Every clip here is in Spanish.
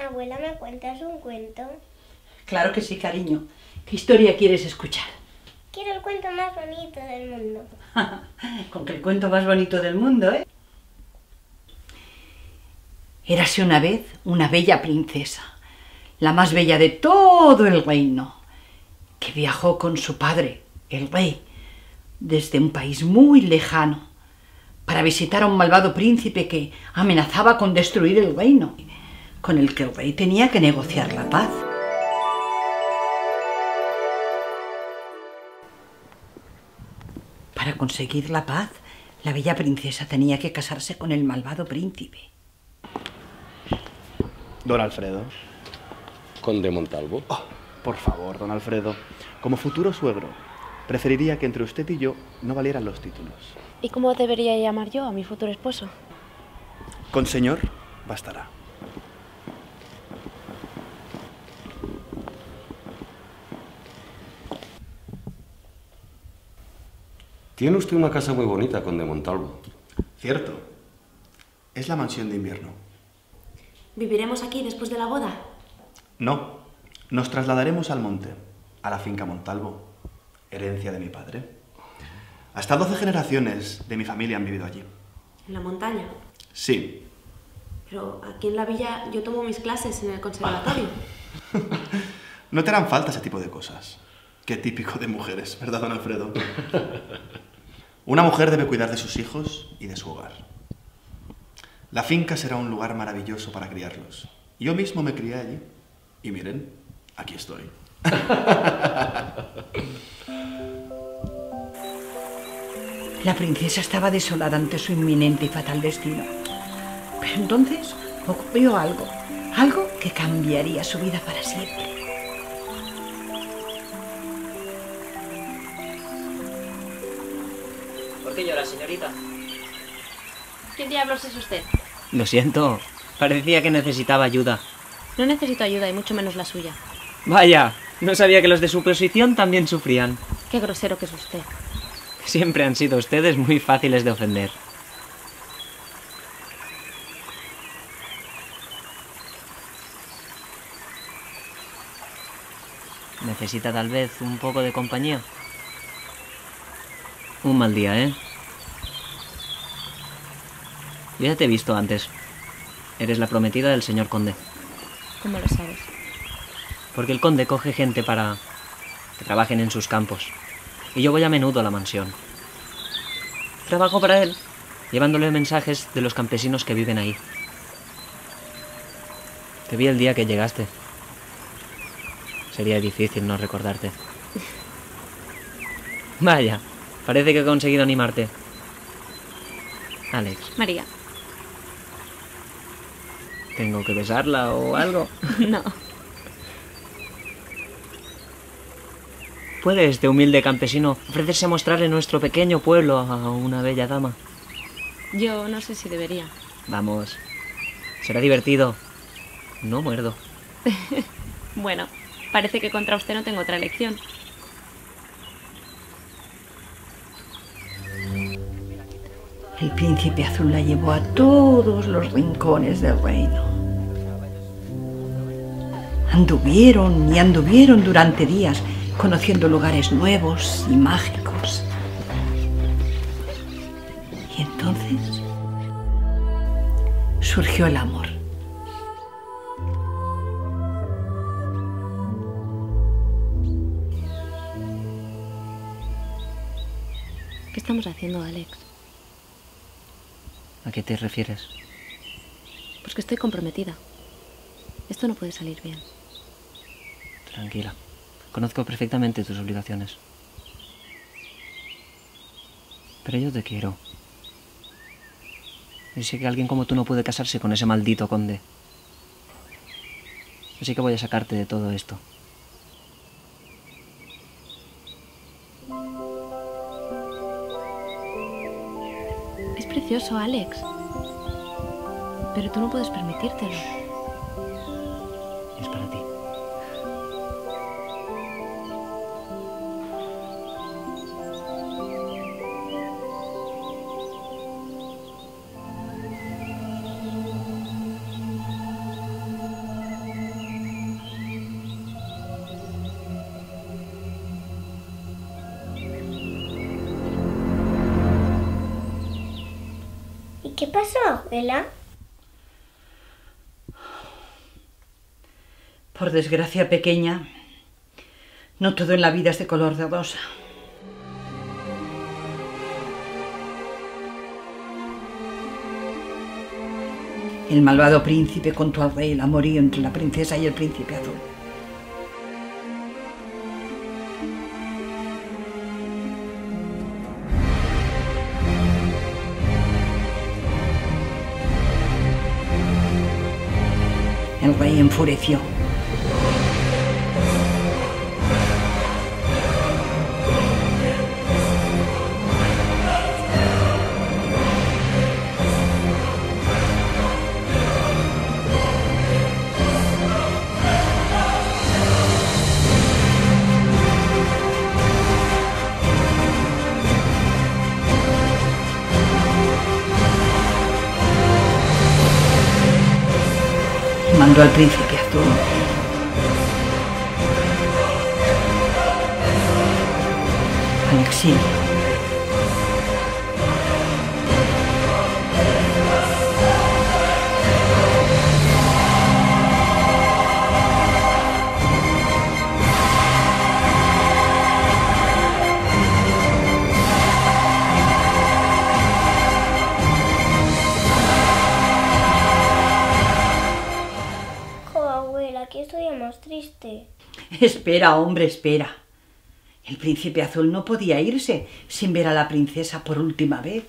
Abuela, ¿me cuentas un cuento? Claro que sí, cariño. ¿Qué historia quieres escuchar? Quiero el cuento más bonito del mundo. Con que el cuento más bonito del mundo, ¿eh? Érase una vez una bella princesa, la más bella de todo el reino, que viajó con su padre, el rey, desde un país muy lejano, para visitar a un malvado príncipe que amenazaba con destruir el reino, con el que el rey tenía que negociar la paz. Para conseguir la paz, la bella princesa tenía que casarse con el malvado príncipe. Don Alfredo. Conde Montalvo. Oh, por favor, don Alfredo. Como futuro suegro, preferiría que entre usted y yo no valieran los títulos. ¿Y cómo debería llamar yo a mi futuro esposo? Con señor, bastará. Tiene usted una casa muy bonita, conde Montalvo. Cierto. Es la mansión de invierno. ¿Viviremos aquí después de la boda? No. Nos trasladaremos al monte, a la finca Montalvo, herencia de mi padre. Hasta 12 generaciones de mi familia han vivido allí. ¿En la montaña? Sí. Pero aquí en la villa yo tomo mis clases en el conservatorio. No te harán falta ese tipo de cosas. Qué típico de mujeres, ¿verdad, don Alfredo? Una mujer debe cuidar de sus hijos y de su hogar. La finca será un lugar maravilloso para criarlos. Yo mismo me crié allí. Y miren, aquí estoy. La princesa estaba desolada ante su inminente y fatal destino. Pero entonces ocurrió algo que cambiaría su vida para siempre. ¿Por qué llora, señorita? ¿Qué diablos es usted? Lo siento, parecía que necesitaba ayuda. No necesito ayuda y mucho menos la suya. Vaya, no sabía que los de su posición también sufrían. Qué grosero que es usted. Siempre han sido ustedes muy fáciles de ofender. ¿Necesita tal vez un poco de compañía? Un mal día, ¿eh? Yo ya te he visto antes. Eres la prometida del señor conde. ¿Cómo lo sabes? Porque el conde coge gente para que trabajen en sus campos. Y yo voy a menudo a la mansión. Trabajo para él, llevándole mensajes de los campesinos que viven ahí. Te vi el día que llegaste. Sería difícil no recordarte. Vaya, parece que he conseguido animarte. Alex. María. ¿Tengo que besarla o algo? No. ¿Puede este humilde campesino ofrecerse a mostrarle nuestro pequeño pueblo a una bella dama? Yo no sé si debería. Vamos, será divertido. No muerdo. Bueno, parece que contra usted no tengo otra elección. El príncipe azul la llevó a todos los rincones del reino. Anduvieron y anduvieron durante días, conociendo lugares nuevos y mágicos. Y entonces surgió el amor. ¿Qué estamos haciendo, Alex? ¿A qué te refieres? Pues que estoy comprometida. Esto no puede salir bien. Tranquila. Conozco perfectamente tus obligaciones. Pero yo te quiero. Y sé que alguien como tú no puede casarse con ese maldito conde. Así que voy a sacarte de todo esto. Es precioso, Alex. Pero tú no puedes permitírtelo. Es para ti. pasó, abuela? Por desgracia pequeña, no todo en la vida es de color de rosa. El malvado príncipe contó al rey el amorío entre la princesa y el príncipe azul. El rey enfureció. Mandó al príncipe azul al exilio. Aquí estoy más triste. Espera, hombre, espera. El príncipe azul no podía irse sin ver a la princesa por última vez.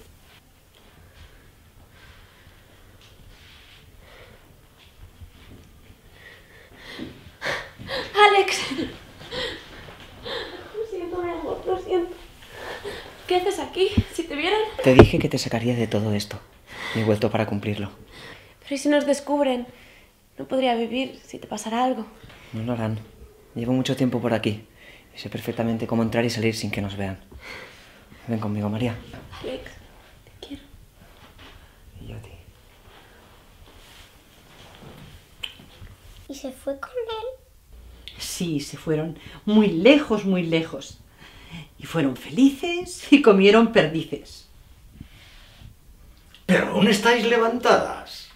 ¡Alex! Lo siento, mi amor, lo siento. ¿Qué haces aquí? Si te vieran... Te dije que te sacaría de todo esto. Y he vuelto para cumplirlo. Pero ¿y si nos descubren? No podría vivir si te pasara algo. No lo harán. Llevo mucho tiempo por aquí. Y sé perfectamente cómo entrar y salir sin que nos vean. Ven conmigo, María. Alex, te quiero. Y yo a ti. ¿Y se fue con él? Sí, se fueron muy lejos, muy lejos. Y fueron felices y comieron perdices. ¿Pero aún estáis levantadas?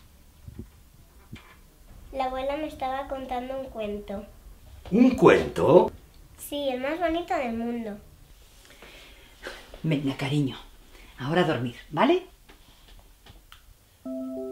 La abuela me estaba contando un cuento. ¿Un cuento? Sí, el más bonito del mundo. Venga, cariño, ahora a dormir, ¿vale?